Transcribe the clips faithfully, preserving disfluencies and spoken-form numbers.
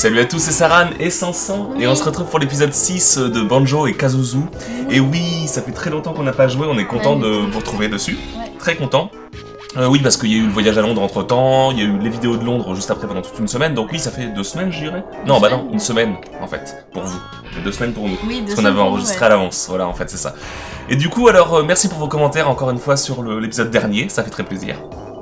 Salut à tous, c'est Saran et Sansan, oui. Et on se retrouve pour l'épisode six de Banjo et Kazooie. Oui. Et oui, ça fait très longtemps qu'on n'a pas joué, on est content ouais, de vous retrouver dessus. Ouais. Très content. Euh, oui, parce qu'il y a eu le voyage à Londres entre temps, il y a eu les vidéos de Londres juste après pendant toute une semaine, donc oui, ça fait deux semaines, je dirais. Non, bah non, une semaine, en fait, pour vous. Mais deux semaines pour nous. Oui, parce qu'on avait enregistré ouais. à l'avance, voilà, en fait, c'est ça. Et du coup, alors, euh, merci pour vos commentaires, encore une fois, sur l'épisode dernier, ça fait très plaisir.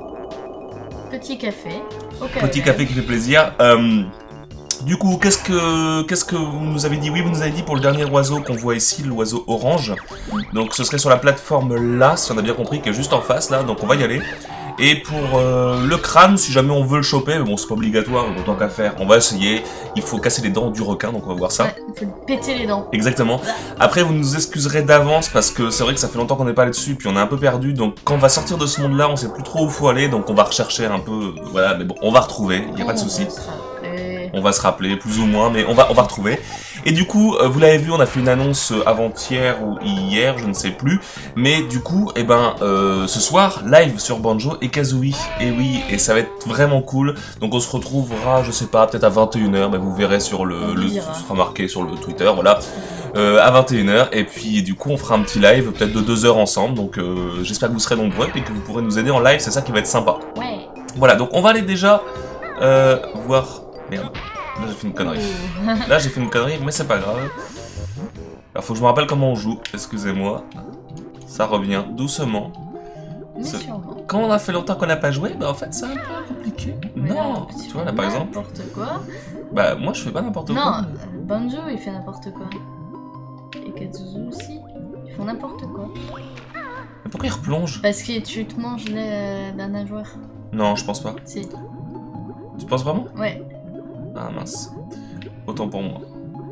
Petit café. Okay, Petit okay. café qui fait plaisir. Euh, du coup, qu'est-ce que qu'est-ce que vous nous avez dit? Oui, vous nous avez dit pour le dernier oiseau qu'on voit ici, l'oiseau orange. Donc ce serait sur la plateforme là, si on a bien compris, qui est juste en face là, donc on va y aller. Et pour euh, le crâne, si jamais on veut le choper, mais bon c'est pas obligatoire, donc tant qu'à faire, on va essayer. Il faut casser les dents du requin, donc on va voir ça. Ouais, il faut péter les dents. Exactement. Après vous nous excuserez d'avance parce que c'est vrai que ça fait longtemps qu'on n'est pas là-dessus, puis on est un peu perdu, donc quand on va sortir de ce monde-là, on sait plus trop où faut aller, donc on va rechercher un peu, voilà, mais bon, on va retrouver, il n'y a pas de souci. On va se rappeler, plus ou moins, mais on va, on va retrouver. Et du coup, euh, vous l'avez vu, on a fait une annonce avant-hier ou hier, je ne sais plus. Mais du coup, eh ben, euh, ce soir, live sur Banjo et Kazooie. Et oui, et ça va être vraiment cool. Donc on se retrouvera, je sais pas, peut-être à vingt et une heures. Bah, vous verrez sur le, le, ce sera marqué sur le Twitter, voilà. Euh, à vingt et une heures. Et puis du coup, on fera un petit live, peut-être de deux heures ensemble. Donc euh, j'espère que vous serez nombreux et que vous pourrez nous aider en live. C'est ça qui va être sympa. Ouais. Voilà, donc on va aller déjà euh, voir... Merde, là j'ai fait une connerie. Là j'ai fait une connerie, mais c'est pas grave. Alors faut que je me rappelle comment on joue, excusez-moi. Ça revient doucement. Quand on a fait longtemps qu'on n'a pas joué, bah en fait c'est un peu compliqué. Mais non, là, tu vois là par exemple. N'importe quoi. Bah moi je fais pas n'importe quoi. Non, Banjo il fait n'importe quoi. Et Kazooie aussi, ils font n'importe quoi. Mais pourquoi ils replongent? Parce que tu te manges d'un nageoire. Non, je pense pas. Si. Tu penses vraiment? Ouais. Ah mince. Autant pour moi.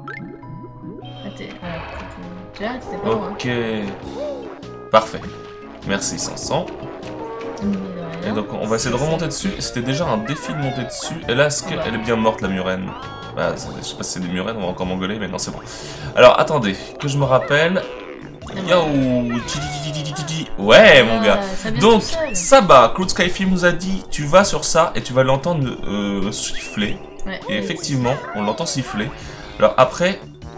Ah, t'es... Tu vois, c'était pas loin. Ok. Parfait. Merci Sansan. Et donc on va essayer de remonter dessus. C'était déjà un défi de monter dessus. Et là, est-ce qu'elle est bien morte la murène? Bah, je sais pas si c'est des murènes, on va encore m'engueuler, mais non, c'est bon. Alors attendez, que je me rappelle. Yo, ouais mon gars. Donc Saba, Cloud Skyfilm nous a dit, tu vas sur ça et tu vas l'entendre euh, siffler. Ouais, et effectivement, on l'entend siffler. Alors après...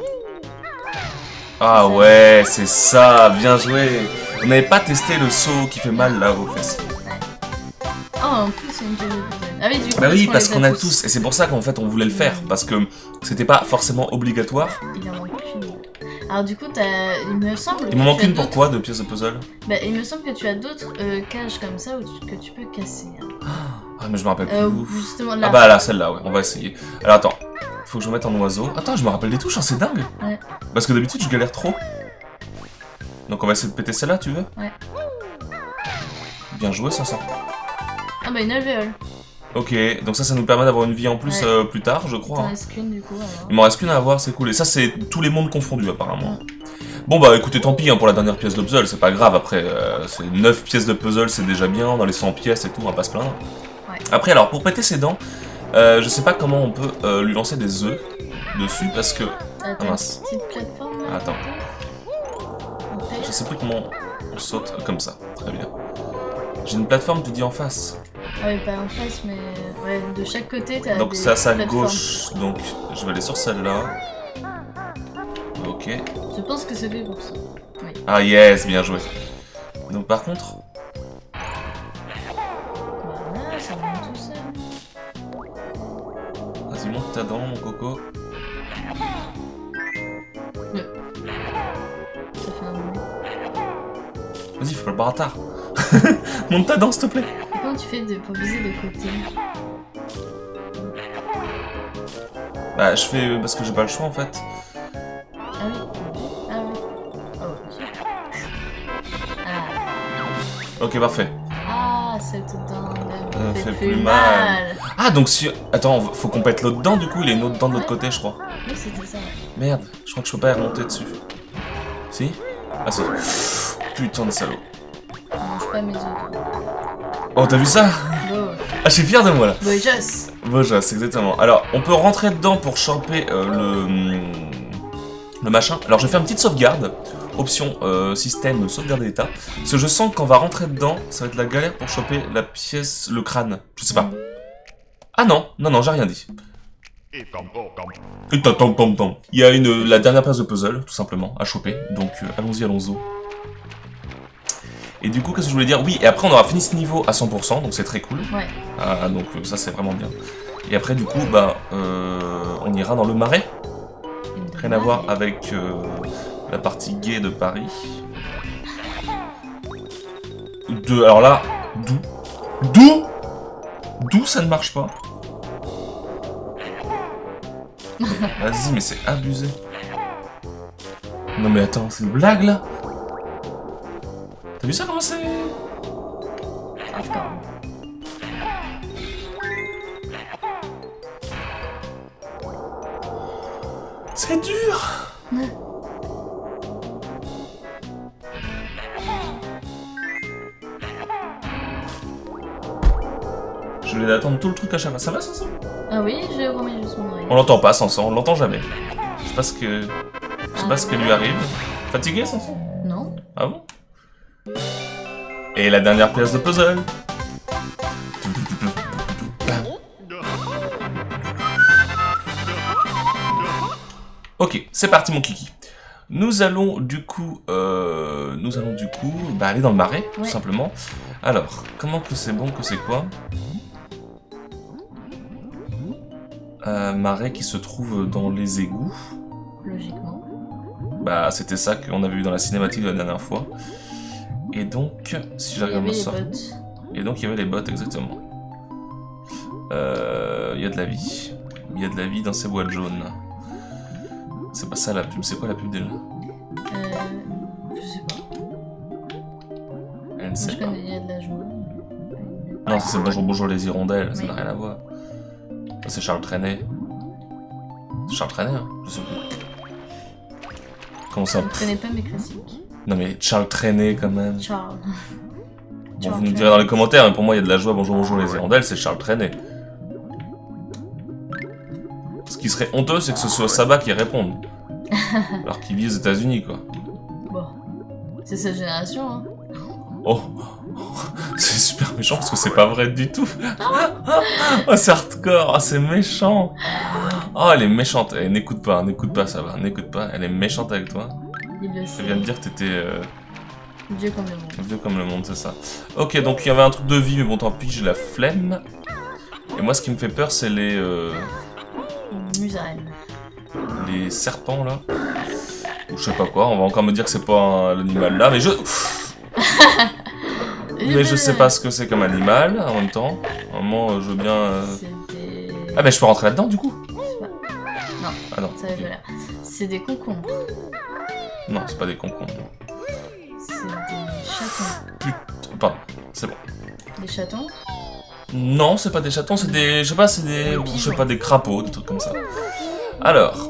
Ah ouais, c'est ça, bien joué. On n'avait pas testé le saut qui fait mal là aux fesses. Ouais. Oh, en plus c'est une jolie putain. Ah oui, du coup, bah oui, parce qu'on a tous. Et c'est pour ça qu'en fait on voulait le faire. Parce que c'était pas forcément obligatoire. Il en manque une. Alors du coup, as... il me semble... Il me manque une pourquoi de pièces de puzzle? Bah il me semble que tu as d'autres euh, cages comme ça où tu... que tu peux casser. Hein. Ah mais je me rappelle plus. Euh, justement là. Ah bah là, celle-là, ouais, on va essayer. Alors attends, faut que je me mette en oiseau. Attends, je me rappelle des touches, hein, c'est dingue. Ouais. Parce que d'habitude, je galère trop. Donc on va essayer de péter celle-là, tu veux? Ouais. Bien joué, ça, ça. Ah bah une alvéole. Ok, donc ça, ça nous permet d'avoir une vie en plus ouais. euh, plus tard, je crois. T'en reste qu'une du coup, alors. Il m'en reste qu'une à avoir, c'est cool. Et ça, c'est tous les mondes confondus, apparemment. Ouais. Bon bah écoutez, tant pis hein, pour la dernière pièce de puzzle, c'est pas grave. Après, euh, c'est neuf pièces de puzzle, c'est déjà bien. Dans les cent pièces et tout, on va pas se plaindre. Ouais. Après, alors, pour péter ses dents, euh, je sais pas comment on peut euh, lui lancer des œufs dessus, parce que... Attends, ah, mince. Une petite plateforme là. Attends. Je sais plus comment on saute comme ça. Très bien. J'ai une plateforme, tu dis en face. Ah oui, pas en face, mais ouais, de chaque côté, t'as donc des c'est à sa gauche, donc je vais aller sur celle-là. Ok. Je pense que c'est fait pour ça. Oui. Ah yes, bien joué. Donc par contre... Voilà, ça monte tout seul. Vas-y, monte ta dent, mon coco. Ouais. Ça fait un bruit. Vas-y, fais pas le bâtard. Monte ta dent, s'il te plaît. Et comment tu fais de, pour viser de côté? Bah, je fais parce que j'ai pas le choix en fait. Ah oui. Ah oui. Oh, ok. Ah. Ok, parfait. Ah, cette dent euh, fait, fait plus, plus mal. mal. Ah, donc si. Attends, faut qu'on pète l'autre dent du coup, il y a une autre dent de l'autre ouais. côté, je crois. Oui, c'était ça. Merde, je crois que je peux pas y remonter dessus. Si? Ah, si. Putain de salaud. Je mange pas mes os. Oh, t'as vu ça? Beau. Ah, je suis fier de moi là. Bojas. Bojas, exactement. Alors, on peut rentrer dedans pour choper euh, le... le machin. Alors, je vais faire une petite sauvegarde. Option euh, système sauvegarde d'état. Parce que je sens que quand on va rentrer dedans, ça va être la galère pour choper la pièce, le crâne. Je sais pas. Ah non, non, non, j'ai rien dit. Et tom tom tom. Il y a une, la dernière pièce de puzzle, tout simplement, à choper. Donc euh, allons-y, allons-y. Et du coup, qu'est-ce que je voulais dire? Oui, et après on aura fini ce niveau à cent pour cent, donc c'est très cool. Ouais. Ah, donc euh, ça c'est vraiment bien. Et après du coup, bah, euh, on ira dans le marais. Rien à voir avec euh, la partie gay de Paris. De, alors là, d'où D'où D'où ça ne marche pas? Vas-y, mais c'est abusé. Non mais attends, c'est une blague là? T'as vu ça comment c'est? Hardcore. C'est dur. Ouais. Je vais attendre tout le truc à chaque fois. Ça va, Sanson? Ah oui, je remets juste mon oreille. On l'entend pas, Sanson, on l'entend jamais. Je sais pas ce que... Je sais pas Ah, ce qui ouais. lui arrive. Fatigué, Sanson? Non. Ah bon? Et la dernière pièce de puzzle. Ok, c'est parti mon kiki. Nous allons du coup, euh, nous allons du coup, bah, aller dans le marais, tout Ouais. simplement. Alors, comment que c'est bon, que c'est quoi? euh, Marais qui se trouve dans les égouts. Logiquement. Bah, c'était ça qu'on avait vu dans la cinématique de la dernière fois. Et donc, si Il y j'arrive à avait me les sortir. bottes. Et donc il y avait les bottes, exactement. Euh, Il y a de la vie. Il y a de la vie dans ces boîtes jaunes. C'est pas ça la pub, c'est quoi la pub déjà? Euh... Je sais pas. Elle ne Moi, sait je pas. connais, il y a de la joie. Non, ça c'est Bonjour Bonjour les hirondelles, ça Oui. n'a rien à voir. Ça c'est Charles Trenet. C'est Charles Trenet, hein? Je sais plus. Comment ça? Je ne connais pas mes classiques. Non mais Charles Trenet quand même. Charles. Bon, vous nous direz dans les commentaires, mais pour moi il y a de la joie, Bonjour Bonjour les hirondelles, c'est Charles Trenet. Ce qui serait honteux, c'est que ce soit Saba qui réponde. Alors qu'il vit aux États-Unis, quoi. Bon. C'est cette génération, hein. Oh, c'est super méchant parce que c'est pas vrai du tout. Oh, c'est hardcore, oh, c'est méchant. Oh, elle est méchante. Eh, n'écoute pas, n'écoute pas, ça va, n'écoute pas. Elle est méchante avec toi. Il le Elle sait. vient de dire que t'étais euh, Vieux comme le monde. vieux comme le monde, c'est ça. Ok, donc il y avait un truc de vie, mais bon, tant pis, j'ai la flemme. Et moi, ce qui me fait peur, c'est les euh, Musarène. les serpents là. Ou je sais pas quoi. On va encore me dire que c'est pas un- l'animal là, mais je. Mais je sais pas ce que c'est comme animal en même temps. À un moment, euh, je veux bien. euh, C'est des... Ah, mais je peux rentrer là-dedans du coup? Je sais pas. Non, Ah non. ça va ok. pas là. C'est des concombres. Non, c'est pas des concombres. C'est des chatons. Putain, pardon, c'est bon. Des chatons? Non, c'est pas des chatons, c'est des. Je sais pas, c'est des. Des Je sais pigeons. pas, des crapauds, des trucs comme ça. Alors.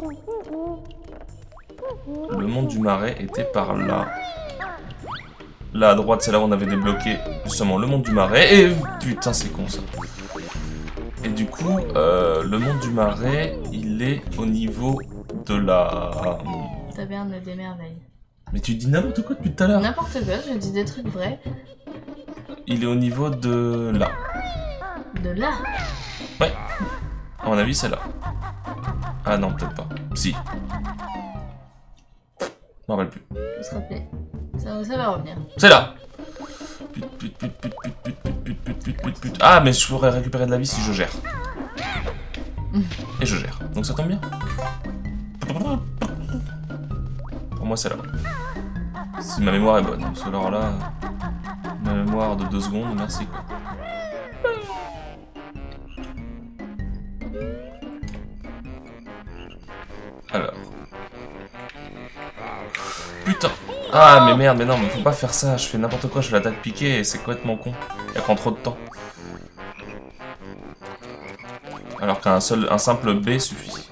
Le monde du marais était par là. Là à droite, c'est là où on avait débloqué justement le monde du marais. Et putain, c'est con ça. Et du coup, euh, le monde du marais, il est au niveau de la. Taverne des merveilles. Mais tu dis n'importe quoi depuis tout à l'heure. N'importe quoi, je dis des trucs vrais. Il est au niveau de là. De là. À mon avis, c'est là. Ah non, peut-être pas. Si. Je m'en rappelle plus. Faut se rappeler. Ça, ça va revenir. C'est là. Put, put, put, put, put, put, put, put, put, put, put, put. Ah, mais je pourrais récupérer de la vie si je gère. Et je gère. Donc ça tombe bien. Pour moi, c'est là. Si ma mémoire est bonne. Parce que alors là, ma mémoire de deux secondes, merci quoi. Alors. Putain. Ah mais merde, mais non, mais faut pas faire ça. Je fais n'importe quoi, je fais l'attaque piquée et c'est complètement con. Elle prend trop de temps. Alors qu'un seul, un simple B suffit.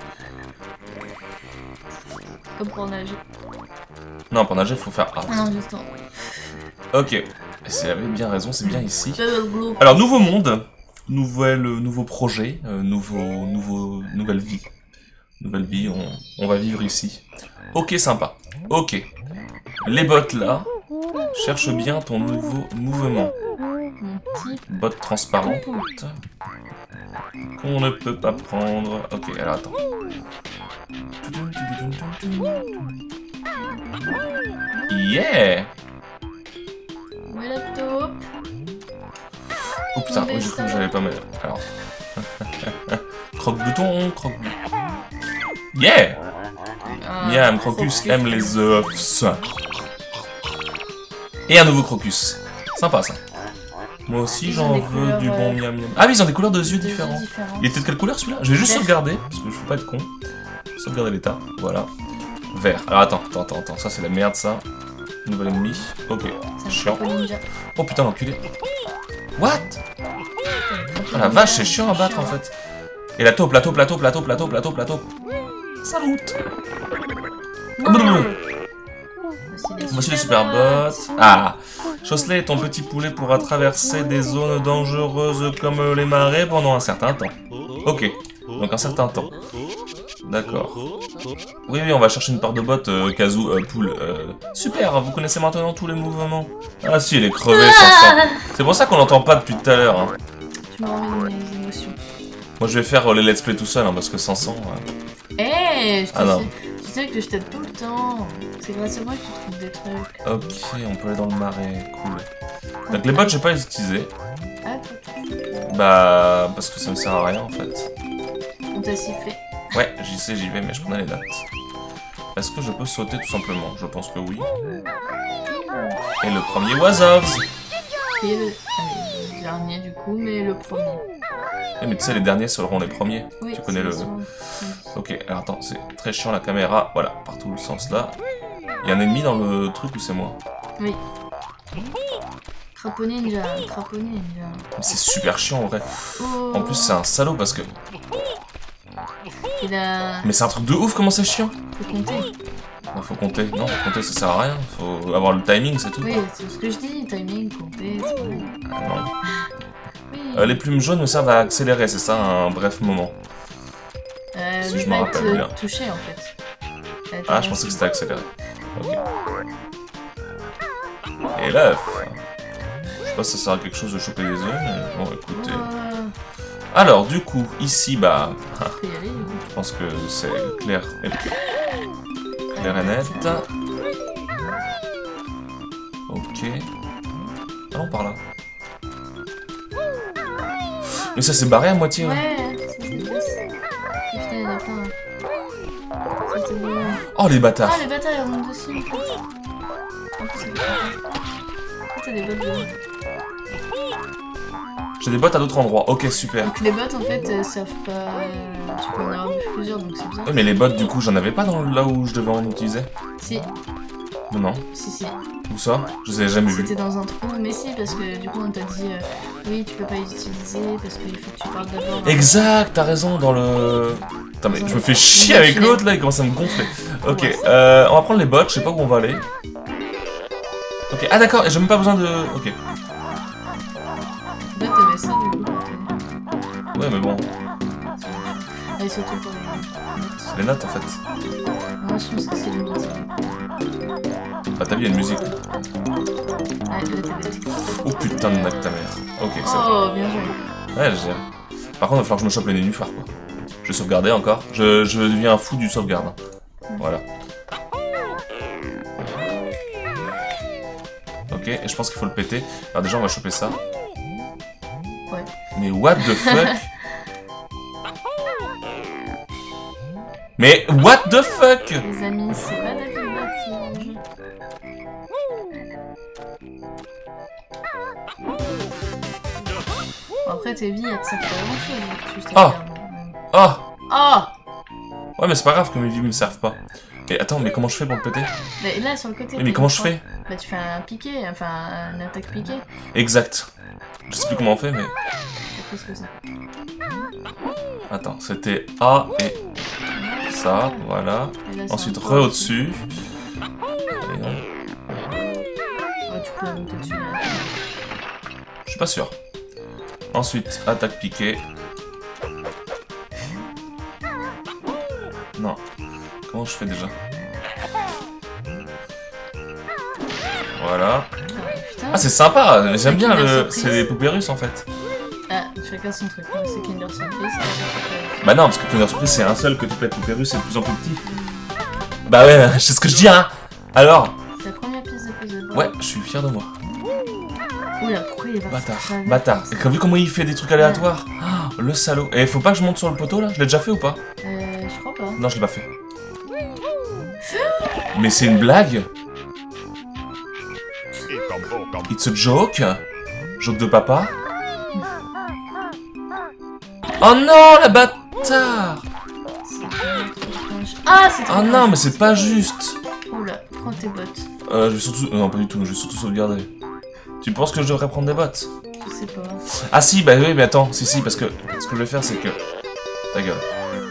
Comme pour nager. Non, pour nager, faut faire A. Ah non, justement. Ok. Et c'est- elle avait bien raison, c'est bien ici. Bubble glue. Alors, nouveau monde. Nouvelle, nouveau projet. Euh, nouveau, nouveau, nouvelle vie. Nouvelle vie, on, on va vivre ici. Ok, sympa. Ok. Les bottes là. Cherche bien ton nouveau mouvement. Mon petit Botte transparente. poupou. Qu'on ne peut pas prendre. Ok, alors attends. Yeah! Où est la taupe? Oh putain, oui, j'ai cru que j'avais pas mal. Alors. Croque-bouton, croque-bouton. Yeah! Ah, Miam, Crocus aime les œufs. Et un nouveau Crocus. Sympa ça. Moi aussi Ils ont j'en des veux couleurs, du bon euh, miam miam. Ah oui, ils ont des couleurs de yeux Des yeux différents. différents. Il était de quelle couleur celui-là? Je vais juste Vert. sauvegarder, parce que je veux pas être con. Sauvegarder l'état, voilà. Vert. Alors attends, attends, attends, attends. Ça c'est la merde ça. Nouvel ennemi. Ok. C'est un Chiant. Crapaud Ninja. Oh putain l'enculé. What? Oh la vache, c'est chiant à battre en fait. Et la taupe, la taupe, la taupe, la taupe, la taupe, la taupe, la taupe. Salut. Non. Voici les super bottes. Ah, Chosley, ton petit poulet pourra traverser des zones dangereuses comme les marais pendant un certain temps. Ok, donc un certain temps. D'accord. Oui, oui, on va chercher une part de bottes, euh, Kazoo, euh, poule. Euh, super, vous connaissez maintenant tous les mouvements. Ah si, il est crevé, Sansan. C'est pour ça qu'on l'entend pas depuis tout à l'heure. Hein. Tu m'en remets mes émotions. Moi, je vais faire euh, les let's play tout seul, hein, parce que Sansan... Euh... Eh, hey, je te Ah non. sais, tu sais que je t'aide tout le temps. C'est grâce à moi que tu trouves des trucs. Ok, on peut aller dans le marais, cool. Donc les bottes, j'ai pas les utiliser. Ah, toi, Bah, parce que ça me sert à rien, en fait. on t'a sifflé. Ouais, j'y sais, j'y vais, mais je prenais les notes. Est-ce que je peux sauter tout simplement? Je pense que oui. Et le premier was of. Et le... Allez, le dernier du coup, mais le premier. Eh, mais tu sais, les derniers seront les premiers. Oui, Tu connais le... c'est son- Ok, alors attends, c'est très chiant la caméra. Voilà, partout le sens là. Il y a un ennemi dans le truc ou c'est moi? Oui. Crapaud Ninja, Crapaud Ninja. Mais c'est super chiant en vrai. Oh. En plus, c'est un salaud parce que... Il a... Mais c'est un truc de ouf, comment c'est chiant. Faut compter. Non, faut compter. Non, compter ça sert à rien. Faut avoir le timing, c'est tout. Oui, c'est ce que je dis, timing, compter, c'est vrai. Ah, non. Oui. Euh, les plumes jaunes me servent à accélérer, c'est ça, un bref moment. Euh, si oui, je me bah, rappelle te bien. toucher en fait. Euh, Ah, je pensais que c'était accéléré. Ok. Et là, je sais pas si ça sert à quelque chose de choper des œufs, mais bon, écoutez. Euh, Alors, du coup, ici, bah, faut y aller, oui. je pense que c'est clair et, clair et net. Ok. Ah non, par là. Mais ça s'est barré à moitié. hein. Ouais, ça se déplace. Putain, il y en a plein. C'était bon. Oh, les bâtards. Ah, les bâtards, ils remontent dessus en fait. En plus, c'est ah, t'as des bottes de... J'ai des bottes à d'autres endroits. Ok, super. Donc les bottes en fait euh, servent pas... euh, Tu peux en avoir plusieurs donc c'est bien. Ouais, mais les bottes, du coup, j'en avais pas dans là où je devais en utiliser. Si, Non, non. si, si. Où ça? Je les ai jamais vus. C'était dans un trou, mais si, parce que du coup on t'a dit euh, oui, tu peux pas les utiliser parce qu'il faut que tu parles d'abord. Exact, t'as raison, dans le... Attends, mais je me fais chier avec l'autre, là, il commence à me gonfler. Ok, euh, on va prendre les bottes, je sais pas où on va aller. Ok, ah d'accord, et j'ai même pas besoin de... Ok. Là, t'avais ça du coup. t'avais- Ouais, mais bon, Allez, surtout pour les notes. c'est les notes, en fait. Moi, je pense que c'est les notes. Ah, t'as vu, il y a une musique. Ouais, là, t'avais tout. Oh putain de nac ta mère. Ok, c'est bon. Oh, bien joué. Ouais, j'ai... Par contre, il va falloir que je me chope les nénuphars, quoi. Je vais sauvegarder encore. Je, je deviens un fou du sauvegarde. hein. Voilà. Ok, et je pense qu'il faut le péter. Alors déjà, on va choper ça. Ouais. Mais what the fuck? Mais what the fuck? Les amis, c'est pas David Baffourge. Bon, après, tes vies, elles te servent pas à grand chose. Tu sais Ah. faire, Ah! Ah. Ouais, mais c'est pas grave que mes vies me servent pas. Et attends, mais comment je fais pour le péter? Mais là, sur le côté. Mais, mais t'as comment une je fois- fais? Bah, tu fais un piqué, enfin, un attaque piqué. Exact. Je sais plus comment on fait, mais... Je sais pas ce que c'est. Attends, c'était A et ça, voilà. Et là, c'est Ensuite, encore re au-dessus. Et non, Ouais, tu peux la monter dessus. là. je suis pas sûr. Ensuite, attaque piquée. Non. Comment je fais déjà? Voilà. Ah, putain, Ah, c'est sympa, j'aime bien Kinder le... Surprise. C'est les poupées russes en fait. Ah, chacun son truc. Moi, c'est Kinder Surprise. Bah non, parce que Kinder Surprise, c'est un seul que tu peux être poupée russe, c'est de plus en plus petit. Bah ouais, c'est ce que je dis, hein. Alors. C'est la première pièce de puzzle. Ouais, je suis fier de moi. Oula, pourquoi il est parti Bâtard, travers bâtard. comme Et ça? quand vu comment il fait des trucs aléatoires. Oh, le salaud. Et faut pas que je monte sur le poteau là? Je l'ai déjà fait ou pas? Euh, je crois pas. Non, je l'ai pas fait. Mais c'est une blague? It's a joke? Joke de papa? Oh non, la bâtard! Ah, c'est trop Oh non, mais c'est pas juste! Oula, prends tes bottes. Euh, je vais surtout... Non, pas du tout, je vais surtout sauvegarder. Tu penses que je devrais prendre des bottes? Je sais pas. Ah si, bah oui, mais attends, si, si, parce que ce que je vais faire, c'est que... Ta gueule.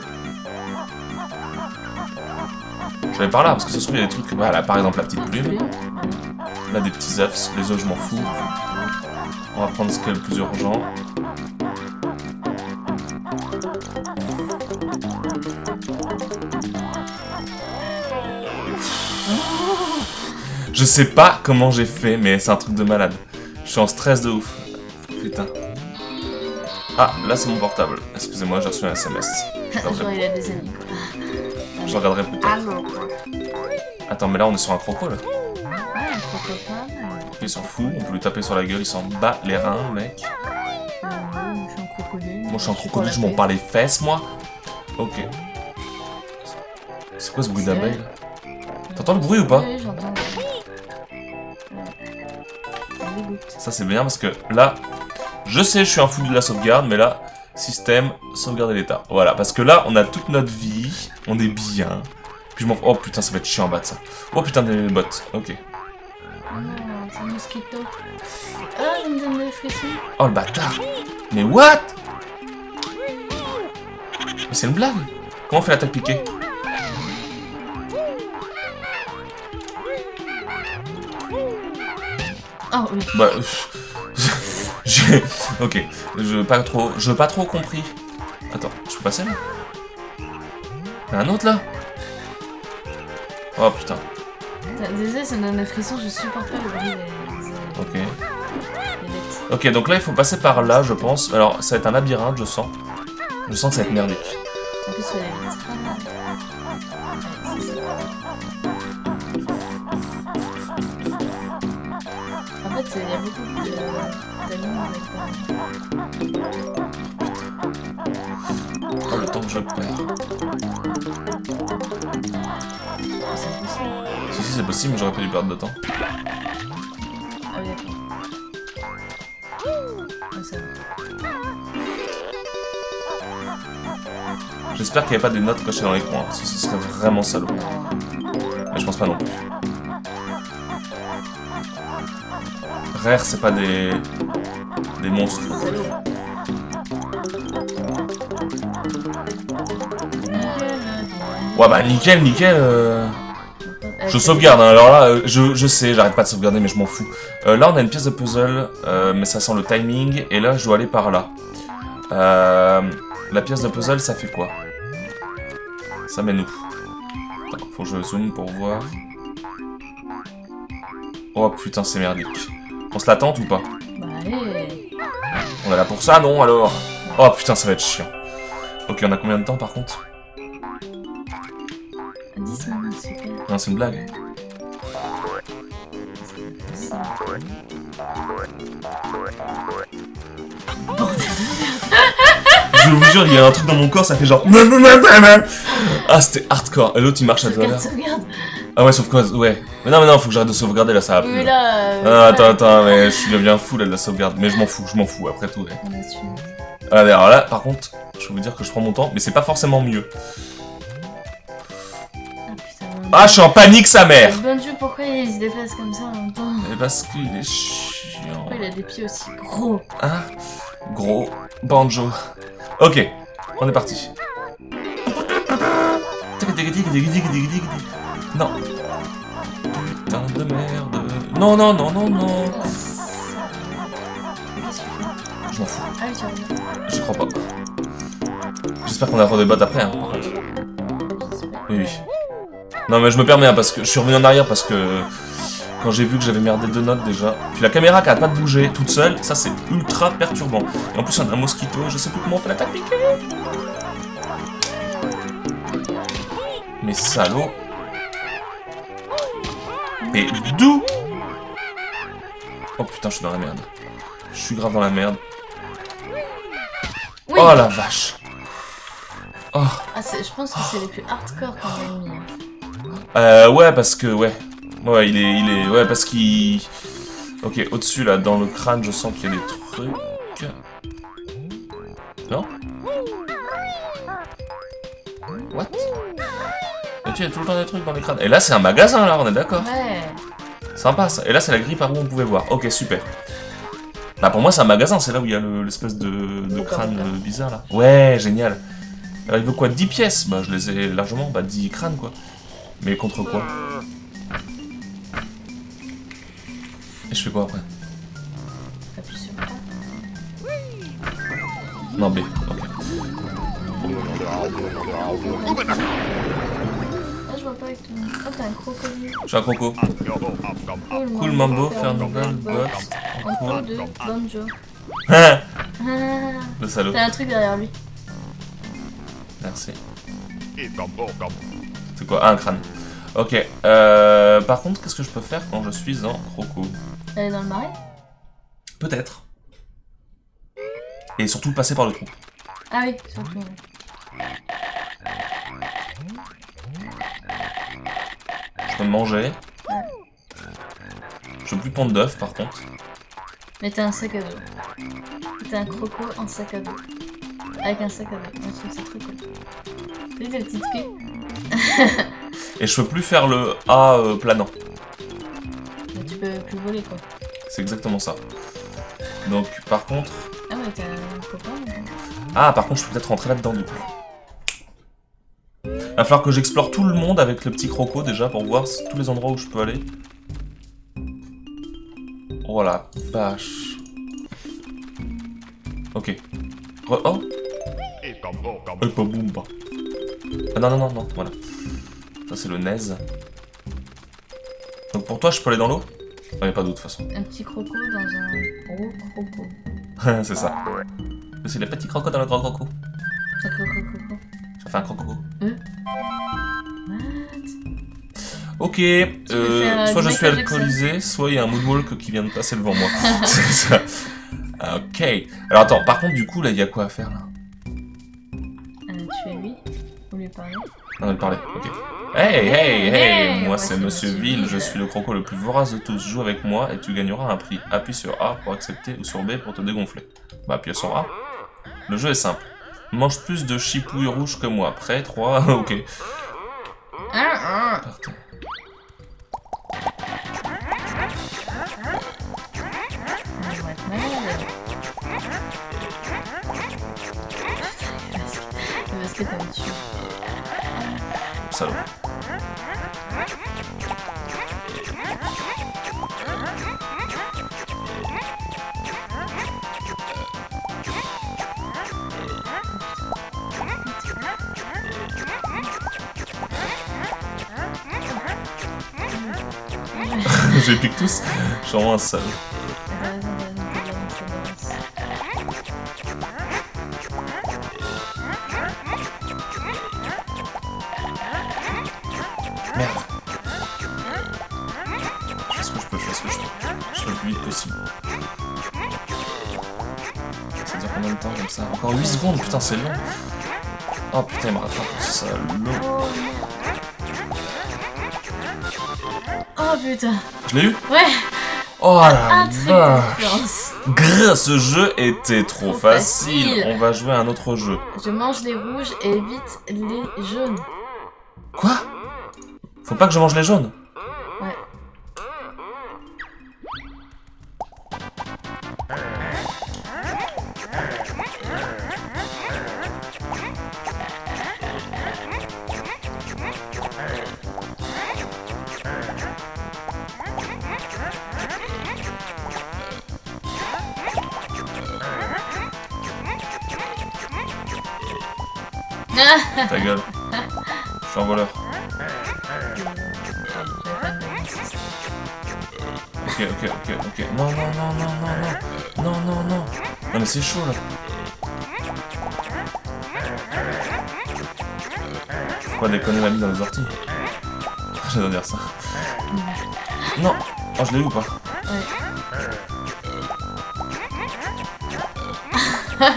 Je vais par là, parce que ça se trouve, il y a des trucs... Voilà, par exemple, la petite plume. Là, des petits œufs. Les œufs, je m'en fous. On va prendre ce qui est le plus urgent. Je sais pas comment j'ai fait, mais c'est un truc de malade. Je suis en stress de ouf. Putain. Ah, là c'est mon portable. Excusez-moi, j'ai reçu un S M S. Je Genre, regarderai, il a des amis, quoi. je regarderai plus tard. Allô, quoi. Attends, mais là on est sur un croco là. Ouais, pourquoi pas. Il s'en fout, on peut lui taper sur la gueule, il s'en bat les reins, mec. Euh, moi, je suis un crocodile. Moi je suis un crocodile, je m'en parle les fesses, moi. Ok. C'est quoi ce bruit d'abeille là? T'entends le bruit ou pas? Oui, j'entends. Ça me dégoûte. Ça c'est bien parce que là, je sais, je suis un fou de la sauvegarde, mais là, système, sauvegarder l'état. Voilà, parce que là, on a toute notre vie, on est bien. Puis je m'en... Oh putain, ça va être chiant en bas de ça. Oh putain, des bottes, ok. Oh non, c'est un mosquito. Ah, ça me donne des frissons. Oh le bâtard. Mais what? Mais c'est une blague. Comment on fait l'attaque piquée? Ah oui. Bah... J'ai... Ok, je pas trop... Je pas trop compris. Attends, je peux passer là? Il y en a un autre là? Oh putain. Désolé, ça me donne des frissons, je supporte pas le bruit des... des- Ok. des bêtes. Ok, donc là il faut passer par là, je pense. Alors ça va être un labyrinthe, je sens. Je sens que ça va être merdique. En plus, il y a les bêtes. Ouais, c'est ça. En fait, il y a beaucoup de d'amis avec Oh, le temps que je perds. C'est impossible. Si, si, c'est possible, mais j'aurais pas dû perdre de temps. Ah oui, d'accord. Ah, ça va. J'espère qu'il n'y avait pas des notes cachées dans les coins, parce que ce serait vraiment salaud. Mais je pense pas non plus. Rare, c'est pas des... des monstres. Salaud. Ouais bah nickel, nickel euh... Euh, Je sauvegarde, hein. Alors là, euh, je, je sais, j'arrête pas de sauvegarder, mais je m'en fous. Euh, là, on a une pièce de puzzle, euh, mais ça sent le timing, et là, je dois aller par là. Euh, la pièce de puzzle, ça fait quoi? Ça mène où? Attends, faut que je zoome pour voir. Oh putain, c'est merdique. On se la tente ou pas? Bah allez. On est là pour ça, non, alors? Oh putain, ça va être chiant. Ok, on a combien de temps, par contre? dix minutes, super. Non, c'est une blague. Je vous jure, il y a un truc dans mon corps, ça fait genre... Ah, c'était hardcore. Et l'autre, il marche à Sauvegarde, travers. sauvegarde. Ah ouais, sauvegarde, ouais. Mais non, mais non, faut que j'arrête de sauvegarder, là, ça va plus. Mais là. là... euh, Ah, attends, ouais. attends, mais je suis devenu fou, là, de la sauvegarde. Mais je m'en fous, je m'en fous, après tout. Ouais. On a su. Ah, alors là, par contre, je vais vous dire que je prends mon temps, mais c'est pas forcément mieux. Ah putain. Ah, je suis en panique, sa mère. Bon Dieu, pourquoi il se déplace comme ça en même temps? Et parce qu'il est chiant. Pourquoi il a des pieds aussi gros? Hein? Gros banjo. Ok, on est parti. Non. Putain de merde. Non, non, non, non, non. Qu'est-ce que tu fais? Je m'en fous. Ah oui, tu reviens. Je crois pas. J'espère qu'on a des bottes après, hein, par contre. J'espère. Oui, oui. Non, mais je me permets, hein, parce que je suis revenu en arrière parce que... Quand j'ai vu que j'avais merdé deux notes déjà. Puis la caméra qui arrête pas de bouger toute seule, ça c'est ultra perturbant. Et en plus on a un mosquito, je sais plus comment on fait la tactique. Mais salaud. Mais d'où? Oh putain, je suis dans la merde. Je suis grave dans la merde. Oui. Oh la vache. Oh. Ah, je pense que c'est les plus hardcore qu'on a mis. Euh, ouais, parce que, ouais. Ouais, il est, il est, ouais, parce qu'il... Ok, au-dessus, là, dans le crâne, je sens qu'il y a des trucs... Non? What? Et tu as tout le temps des trucs dans les crânes. Et là, c'est un magasin, là, on est d'accord? Ouais. Sympa, ça. Et là, c'est la grille par où on pouvait voir. Ok, super. Bah, pour moi, c'est un magasin, c'est là où il y a l'espèce de, de crâne euh, bizarre, là. Ouais, génial. Alors, il veut quoi? dix pièces? Bah, je les ai largement, bah, dix crânes, quoi. Mais contre quoi? Et je fais quoi après? Appuie sur A. Non, B, ok. Ah, je vois pas avec ton... Oh, t'as un crocodile. Je suis un croco. Cool, Cool Mambo, faire une nouvelle box. En cours de banjo. Ah, Ah, le salaud. t'as un truc derrière lui. Merci. C'est quoi? Ah, un crâne. Ok. Euh, par contre, qu'est-ce que je peux faire quand je suis en croco? Elle est dans le marais? Peut-être. Et surtout passer par le trou. Ah oui, surtout. Je peux me manger. Je peux plus pondre d'œufs par contre. Mais t'as un sac à dos. T'as un croco en sac à dos. Avec un sac à dos. Je trouve que c'est très cool. T'as vu tes petites queues? Et je peux plus faire le A euh, planant. Mais tu peux plus voler quoi. C'est exactement ça. Donc par contre... Ah ouais, t'as un copain. Ah, par contre, je peux peut-être rentrer là-dedans du coup. Il va falloir que j'explore tout le monde avec le petit croco déjà pour voir tous les endroits où je peux aller. Oh la vache. Ok. Re oh. Et pas boum pas. Ah non, non, non, non, voilà. Ça c'est le N E S. Donc pour toi, je peux aller dans l'eau? Il n'y a pas d'autre façon. Un petit croco dans un gros croco. C'est ça. C'est le petit croco dans le gros croco. Un croco croco. Ça fait un croco. Euh Ok, euh, soit je suis alcoolisé, soit il y a un moonwalk qui vient de passer devant moi. C'est ça. Ok. Alors attends, par contre, du coup, là, il y a quoi à faire là? Euh, tuer lui? Ou lui parler? On va lui parler, ok. Hey, hey, hey, moi c'est Monsieur Ville, je suis le croco le plus vorace de tous. Joue avec moi et tu gagneras un prix. Appuie sur A pour accepter ou sur B pour te dégonfler. Bah, appuie sur A. Le jeu est simple. Mange plus de chipouilles rouges que moi. Prêt? trois, ok. Partez. Parce que t'as me tué. Salaud. Je les pique tous. Je suis vraiment un salaud. Merde. Je fais ce que je peux, je fais ce que je peux. Je fais le plus vite possible. Ça dure combien de temps comme ça? Encore huit secondes, putain, c'est long. Oh putain, il me rattrape, c'est ça, long. Oh putain. Je l'ai eu? Ouais. Oh la vache. Grrr, ce jeu était trop, trop facile. facile. On va jouer à un autre jeu. Je mange les rouges et évite les jaunes. Quoi? Faut pas que je mange les jaunes? Ouais. Ta gueule. Je suis un voleur. ok, ok, ok, ok. Non, non, non, non, non, non. Non, non, non. Non, mais c'est chaud, là. Pourquoi déconner ma vie dans les orties? Je dois dire ça. Non. Oh, je l'ai eu ou pas? Ouais.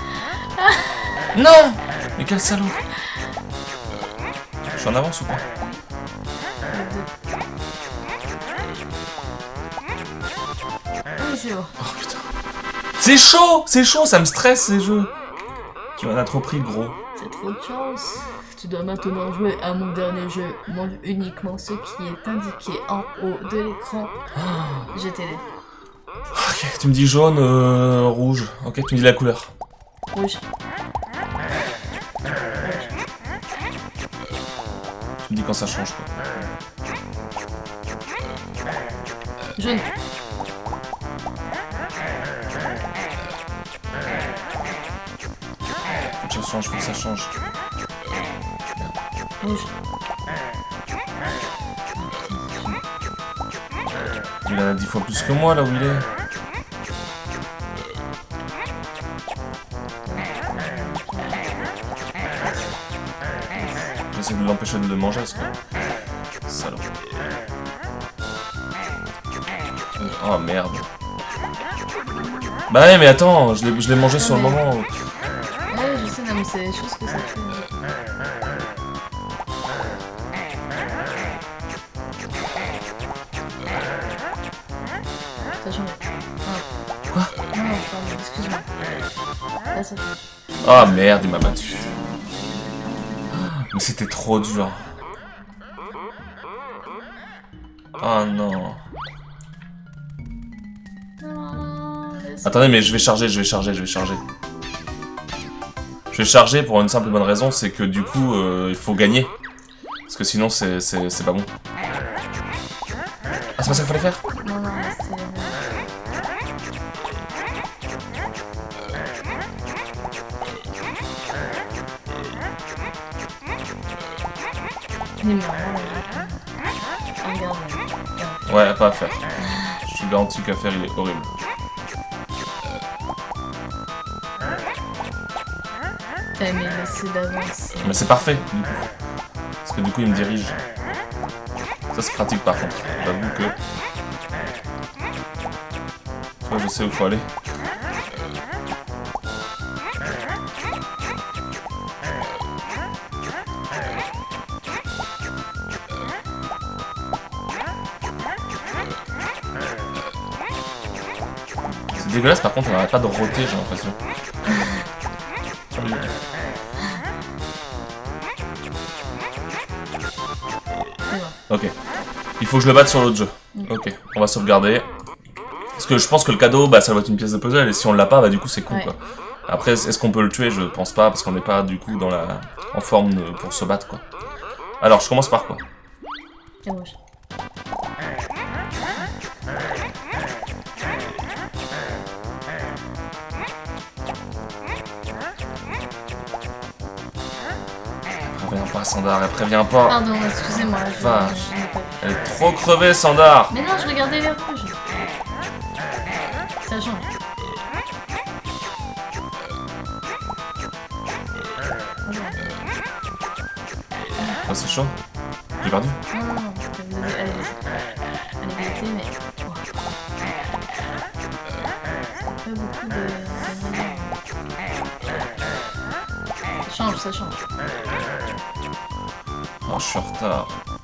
Non. Mais quel salaud. Je suis en avance ou pas? Oui, c'est bon. Oh putain. C'est chaud. C'est chaud, ça me stresse ces jeux. Tu en as trop pris, gros. C'est trop de chance. Tu dois maintenant jouer à mon dernier jeu. Mange uniquement ce qui est indiqué en haut de l'écran. Oh. Je t'ai Ok, tu me dis jaune, euh, rouge. Ok, tu me dis la couleur. Rouge. Tu me dis quand ça change, quoi. Jaune. Faut que ça change, faut que ça change. Rouge. Il en a dix fois plus que moi là où il est. J'essaie de l'empêcher de le manger, ce quoi. Salaud. Oh merde. Bah ouais, mais attends, je l'ai mangé sur le moment. Ouais, je sais, non, mais c'est des choses que ça fait. Ça change. Ah. Quoi? Non, non, pardon, excuse-moi. Là, ça change. Oh merde, il m'a battu. Mais c'était trop dur. Oh non. Attendez, mais je vais charger, je vais charger, je vais charger. Je vais charger pour une simple et bonne raison, c'est que du coup, euh, il faut gagner. Parce que sinon, c'est pas bon. Ah, c'est pas ça qu'il fallait faire? Non, non, c'était... Mais non, regarde. Ouais, pas à faire. Je te garantis qu'à faire, il est horrible. T'as aimé laisser d'avance. Mais c'est parfait, du coup. Parce que du coup, il me dirige. Ça, c'est pratique par contre. J'avoue que... Toi, je sais où faut aller. C'est dégueulasse, par contre, on n'arrête pas de roter, j'ai l'impression. Ok. Il faut que je le batte sur l'autre jeu. Ok, on va sauvegarder. Parce que je pense que le cadeau, bah ça va être une pièce de puzzle, et si on l'a pas, bah du coup c'est con, ouais. Quoi. Après, est-ce qu'on peut le tuer? Je pense pas, parce qu'on n'est pas du coup dans la... en forme de... pour se battre, quoi. Alors, je commence par quoi? Et rouge. Préviens pas, Sandar, elle prévient pas. Pardon, excusez-moi. Je... Vache. Elle est trop crevée, Sandar. Mais non, je regardais les rouges. Ça change. Oh, c'est chaud. J'ai perdu. Non, non, non. Allez, allez, allez, mais... Oh. Pas beaucoup de... Ça change, ça change. Oh, je suis en retard.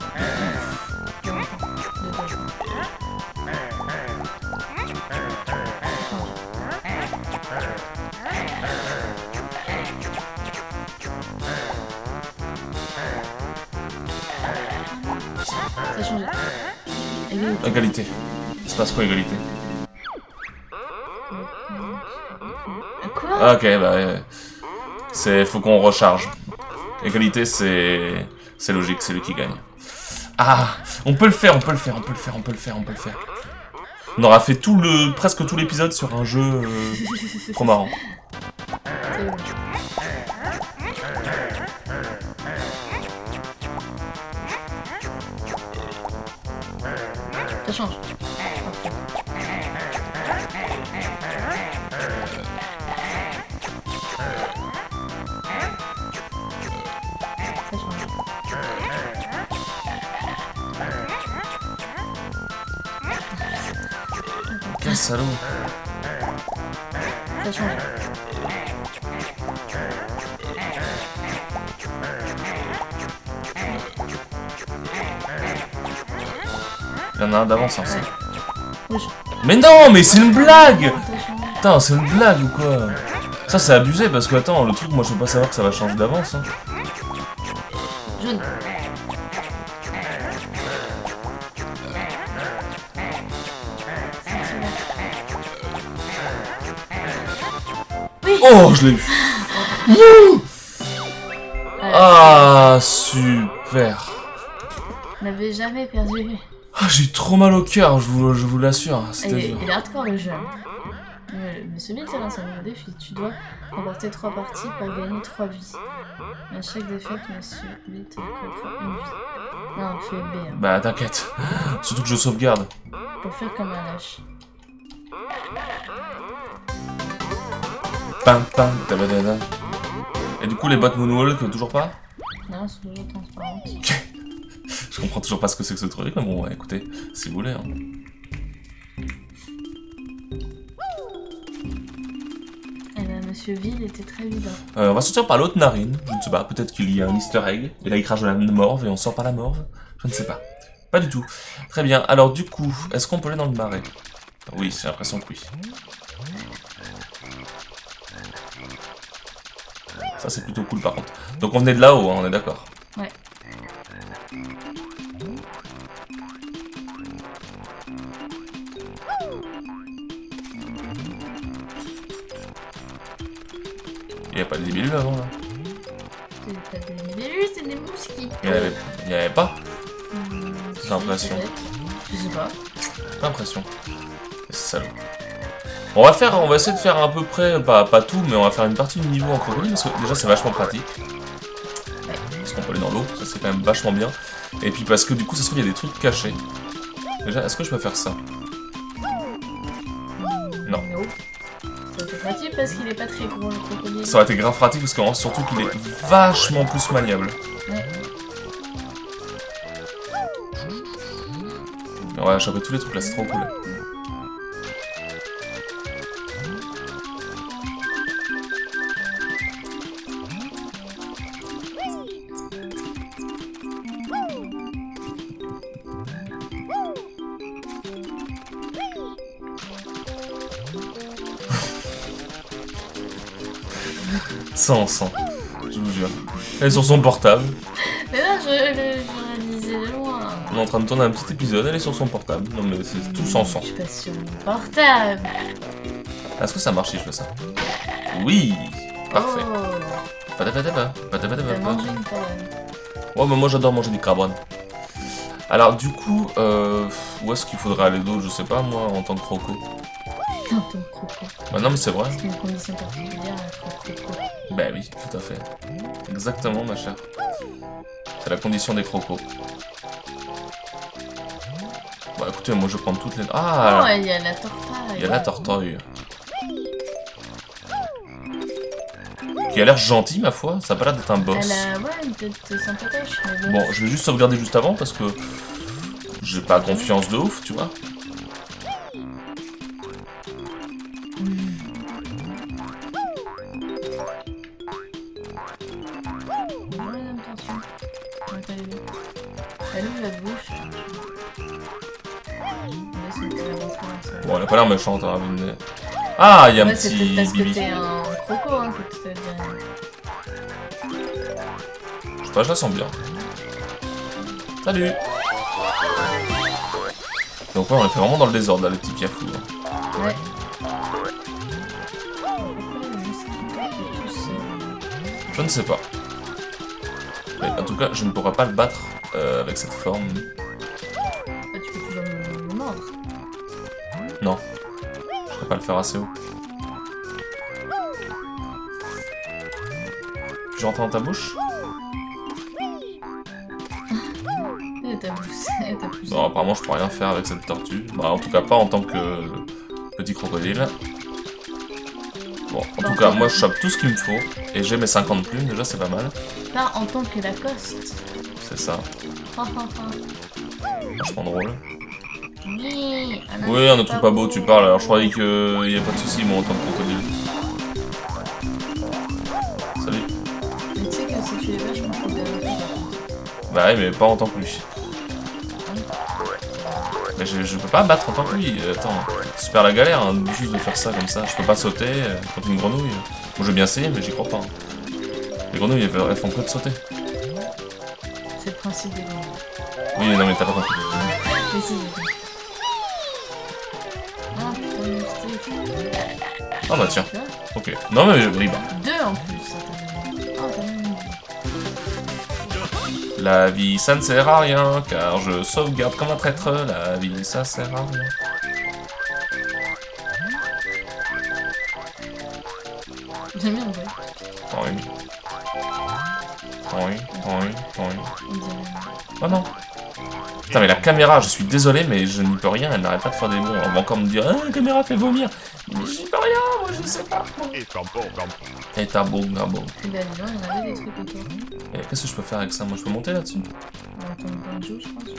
Ça change. Égalité. Égalité. Il se passe quoi, égalité? Quoi? Ah, ok, bah... Euh, c'est... faut qu'on recharge. Égalité, c'est... c'est logique, c'est lui qui gagne. Ah! On peut le faire, on peut le faire, on peut le faire, on peut le faire, on peut le faire. On aura fait tout le... presque tout l'épisode sur un jeu... Euh, trop marrant. Ça change. salaud. Ça change. Il y en a un d'avance, hein, ça. Rouge. Mais non, mais c'est une blague! Ça change. Putain, c'est une blague ou quoi? Ça, c'est abusé parce que, attends, le truc, moi, je peux pas savoir que ça va changer d'avance. Hein. Jaune. Oui. Oh, je l'ai eu! Wouh! Ah, super! On n'avait jamais perdu. Ah, j'ai trop mal au cœur, je vous, je vous l'assure. Il est, il est hardcore le jeu. Euh, Monsieur Bill te lance un nouveau défi. Tu dois remporter trois parties pour gagner trois vies. À chaque défaite, Monsieur Bill te coffre une vie. Non, fais B. Hein. Bah, t'inquiète. Surtout que je sauvegarde. Pour faire comme un lâche. Pam pam, tabadada. Et du coup, les bottes Moonwalk, toujours pas? Non, c'est toujours transparent. Je comprends toujours pas ce que c'est que ce truc, mais bon, ouais, écoutez, si vous voulez. Hein. Eh ben, Monsieur Ville était très vivant. Euh, on va sortir par l'autre narine, je ne sais pas, peut-être qu'il y a un easter egg, et là il crache de la morve et on sort par la morve, je ne sais pas. Pas du tout. Très bien, alors du coup, est-ce qu'on peut aller dans le marais? Oui, j'ai l'impression que oui. Ça c'est plutôt cool par contre. Donc on venait de là-haut, hein, on est d'accord. Ouais. Il n'y avait pas de libellule avant là? C'est pas des libellules, c'est des moustiques. Il n'y avait... Il y avait pas? Hum, J'ai l'impression. Je sais pas. J'ai l'impression. C'est salaud. On va faire, on va essayer de faire à peu près, pas, pas tout, mais on va faire une partie du niveau en crocodile, parce que déjà c'est vachement pratique. Ouais. Parce qu'on peut aller dans l'eau, ça c'est quand même vachement bien. Et puis parce que du coup ça se trouve il y a des trucs cachés. Déjà, est-ce que je peux faire ça? Non. Non. C'est pratique parce qu'il est pas très gros le crocodile. Ça aurait été grave pratique parce que surtout qu'il est vachement plus maniable. Ouais. On va choper tous les trucs là, c'est trop cool. cent, cent, je vous jure. Elle est sur son portable. Mais là, je, je, je réalisais de loin. On est en train de tourner un petit épisode, elle est sur son portable. Non mais c'est tout cent, cent. Je suis pas sur mon portable. Est-ce que ça marche si je fais ça? Oui. Parfait. Oh. Patapatapa, patapatapa. T'as mangé une cabane. Ouais, mais moi j'adore manger du carbone. Alors du coup, euh, où est-ce qu'il faudrait aller d'autre? Je sais pas moi, en tant que croco. Non, ton croco. Bah non mais c'est vrai. C'est une condition particulière à être croco. Bah oui, tout à fait. Exactement ma chère. C'est la condition des crocos. Bah écoutez, moi je vais prendre toutes les... Ah Oh, il y a la tortaille. il y a la tortue. Qui a l'air gentil ma foi, ça a pas l'air d'être un boss. Elle a ouais, une tête sympatoche, mais bon. Bon, je vais juste sauvegarder juste avant parce que j'ai pas confiance de ouf, tu vois. Elle ouvre la bouche. Bon, elle a pas l'air méchante, hein, Vinay. Ah, il y a un ouais, c'est petit peut-être parce bibi. que t'es un croco, hein, que tu te dis. Je sais pas, je la sens bien. Salut. Donc ouais, on est fait vraiment dans le désordre, là, le petit piafou. Hein. Ouais. Je ne sais pas. Mais en tout cas, je ne pourrai pas le battre euh, avec cette forme. Bah, tu peux toujours me, me mordre. Non. Je ne pourrais pas le faire assez haut. Puis je rentre dans ta bouche? Et t'as poussé, t'as poussé. Non, apparemment, je peux rien faire avec cette tortue. Bah, en tout cas, pas en tant que petit crocodile. Bon, en tout cas, moi, je chope tout ce qu'il me faut. Et j'ai mes cinquante plumes, déjà, c'est pas mal. Pas en tant que Lacoste. C'est ça. Ha ha ha. Vachement drôle. Oui, oui, un autre truc pas beau, tu parles. Alors je croyais qu'il n'y a pas de soucis, moi, en tant que crocodile. Salut. Mais tu sais que si tu les bats, je pense que bah oui, mais pas en tant que lui. Mais je, je peux pas battre en tant que lui. Attends, c'est super la galère, hein, juste de faire ça comme ça. Je peux pas sauter euh, contre une grenouille. Moi, je veux bien essayer, mais j'y crois pas. Hein. Les grenouilles, elles, elles font que de sauter. C'est le principe des grenouilles. Oui, non, mais t'as pas compris. Mais si, ah putain, le steak. Ah bah tiens. Ok. Non, mais je. Oui, bah. Deux en plus, ça t'a donné. Oh, t'as même. La vie, ça ne sert à rien, car je sauvegarde comme un traître. La vie, ça sert à rien. J'aime bien, ouais. Toing. Toing, toing, toing. Oh non. Putain, mais la caméra, je suis désolé, mais je n'y peux rien, elle n'arrête pas de faire des bons. On va encore me dire, ah, la caméra fait vomir. Mais j'y peux rien, moi, je sais pas. Et t'as beau, gabo. Et bah, dis donc, il y en avait des trucs autour. Et qu'est-ce que je peux faire avec ça? Moi, je peux monter là-dessus? On entend une banjo, je pense.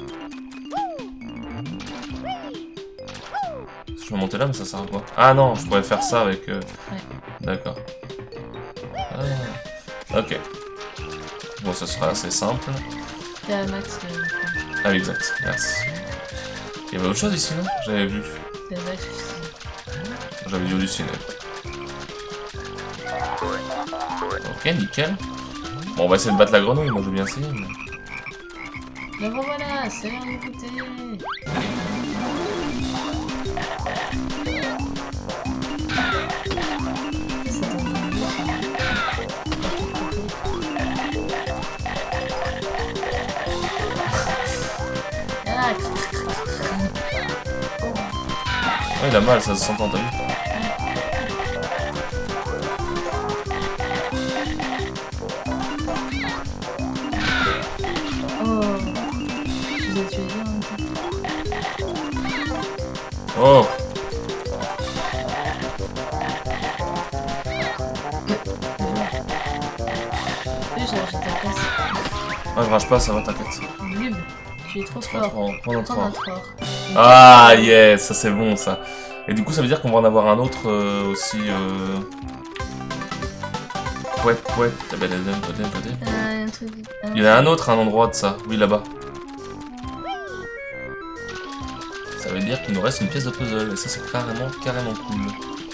Je peux monter là, mais ça sert à quoi? Ah non, je pourrais faire ça avec... Euh... Ouais. D'accord. Ah. Ok. Bon, ça sera assez simple. T'es à max de... Ah, exact. Merci. Il y avait autre chose ici, non? J'avais vu. T'es à max aussi. J'avais dû halluciner. Ok, nickel. Bon, on va essayer de battre la grenouille, moi je veux bien essayer. Mais... Mais bon voilà, c'est l'heure d'écouter. Ça donne envie, ça. Ah, ouais, il a mal, ça se s'entend, t'as vu? Oh! Ah, je rage pas, ça va, t'inquiète. Lube, je suis trop fort. Prends notre fort. Ah, yes, ça c'est bon ça. Et du coup, ça veut dire qu'on va en avoir un autre euh, aussi. Euh... Ouais, ouais. Il y en a un autre à un endroit de ça. Oui, là-bas. Ça veut dire qu'il nous reste une pièce de puzzle. Et ça, c'est carrément, carrément cool.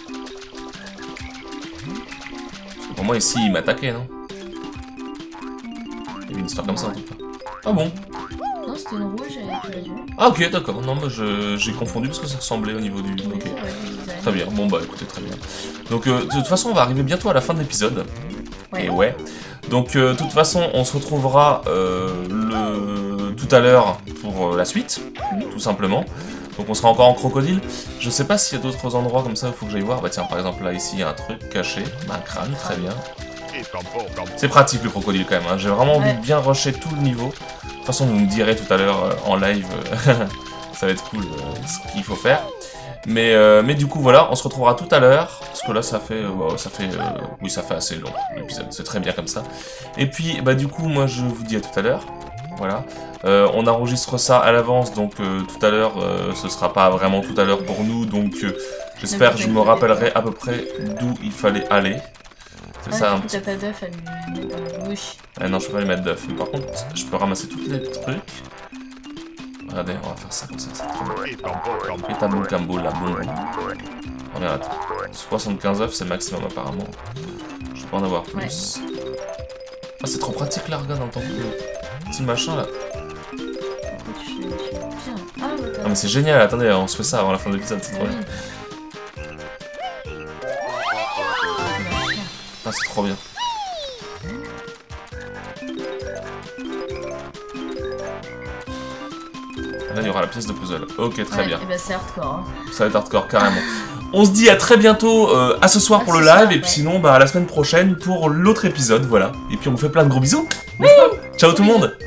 Parce que pour moi, ici, il m'attaquait, non? Il y avait une histoire comme ça en tout cas. Ah bon? Non, c'était une rouge et tu l'as vu. Ah ok, d'accord. Non, mais j'ai confondu parce que ça ressemblait au niveau du... Ok. Très bien. Bon bah écoutez, très bien. Donc euh, de toute façon, on va arriver bientôt à la fin de l'épisode. Ouais. Et ouais. Donc euh, de toute façon, on se retrouvera euh, le... tout à l'heure pour euh, la suite, mmh. tout simplement. Donc on sera encore en crocodile. Je sais pas s'il y a d'autres endroits comme ça où il faut que j'aille voir. Bah tiens, par exemple là, ici, il y a un truc caché. Un crâne, très bien. C'est pratique le crocodile quand même, hein. J'ai vraiment envie ouais. de bien rusher tout le niveau. De toute façon, vous me direz tout à l'heure euh, en live, euh, ça va être cool euh, ce qu'il faut faire. Mais, euh, mais du coup, voilà, on se retrouvera tout à l'heure. Parce que là, ça fait, euh, ça fait, euh, oui, ça fait assez long l'épisode, c'est très bien comme ça. Et puis, bah du coup, moi, je vous dis à tout à l'heure. Voilà. Euh, on enregistre ça à l'avance, donc euh, tout à l'heure, euh, ce sera pas vraiment tout à l'heure pour nous. Donc, euh, j'espère que je me rappellerai à peu près d'où il fallait aller. C'est ah, ça un petit... T'as pas d'œuf à lui mettre dans la bouche. Ah non, je peux pas lui mettre d'œuf. Mais par contre, je peux ramasser tous les trucs. Regardez, on va faire ça comme ça, c'est trop bien. Et t'as bon cambo, la bombe. On est à soixante-quinze œufs, c'est le maximum apparemment. Je peux en avoir plus. Ouais. Ah, c'est trop pratique là, regarde, en tant que petit machin là. Ah, mais c'est génial, attendez, on se fait ça avant la fin de l'épisode, c'est trop bien. Ah, c'est trop bien. Là, il y aura la pièce de puzzle. Ok, très ouais, bien. Et bah, c'est hardcore. Hein. Ça va être hardcore, carrément. On se dit à très bientôt, euh, à ce soir à pour ce le live, soir, et puis ouais. sinon, bah, à la semaine prochaine pour l'autre épisode, voilà. Et puis, on vous fait plein de gros bisous. Oui. Ciao tout le monde.